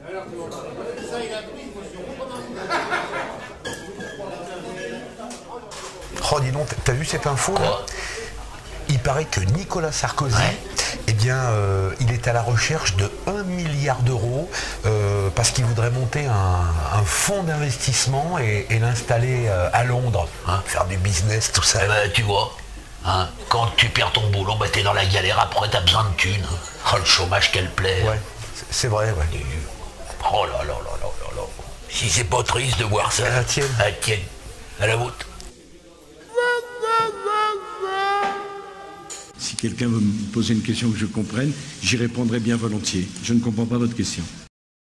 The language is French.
Oh, dis donc, t'as vu cette info là? Il paraît que Nicolas Sarkozy, eh bien, il est à la recherche de 1 milliard d'euros parce qu'il voudrait monter un fonds d'investissement et l'installer à Londres, hein, faire du business, tout ça. Eh ben, tu vois, hein, quand tu perds ton boulot, bah, t'es dans la galère, après t'as besoin de thunes. Oh, le chômage qu'elle plaît. Ouais, c'est vrai, ouais. Oh là là là là là là. Si c'est pas triste de voir ça. À la tienne. À la tienne. À la vôtre. Si quelqu'un veut me poser une question que je comprenne, j'y répondrai bien volontiers. Je ne comprends pas votre question.